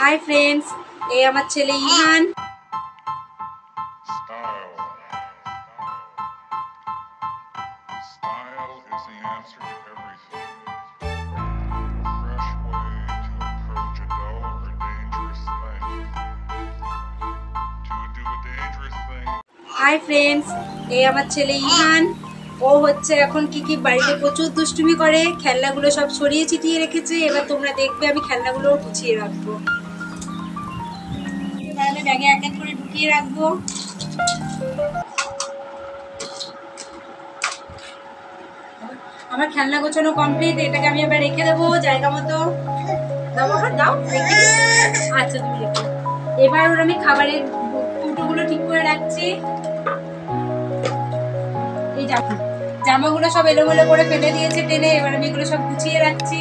Hi friends, এই আমার ছেলে ইভান। হাই ফ্রেন্ডস, এই আমার ছেলে ইভান। ও হচ্ছে এখন কি বাড়িতে প্রচুর দুষ্টুমি করে, খেলনাগুলো সব ছড়িয়ে ছিটিয়ে রেখেছে। এবার তোমরা দেখবে আমি খেলনাগুলো গুছিয়ে রাখবো। এবার আমি ব্যাগে এক এক করে ঢুকিয়ে রাখবো। আমার খেলনা গোছানো কমপ্লিট। এটাকে আমি এবার রেখে দেবো জায়গা মতো। দাও বাবা, দাও রেখে। আচ্ছা তুমি রেখো। এবার ওর আমি খাবারের কৌটোগুলো ঠিক করে রাখছি। এই জামাগুলো সব এলোমেলো করে ফেলে দিয়েছে টেনে। এবার আমি এগুলো সব গুছিয়ে রাখছি।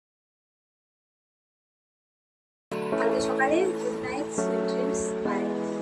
কালকে সকালে good night, sweet dreams, by.